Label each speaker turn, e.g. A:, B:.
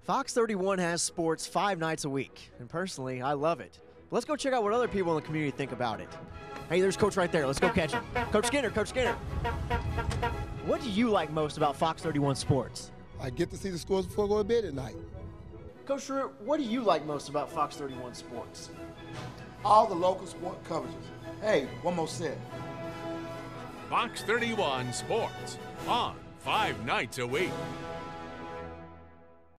A: Fox 31 has sports 5 nights a week, and personally, I love it. Let's go check out what other people in the community think about it. Hey, there's Coach right there. Let's go catch him. Coach Skinner, Coach Skinner. What do you like most about Fox 31 sports?
B: I get to see the scores before I go to bed at night.
A: Coach Schroeder, what do you like most about Fox 31 sports?
C: All the local sport coverages. Hey, one more set.
D: Fox 31 Sports on 5 nights a week.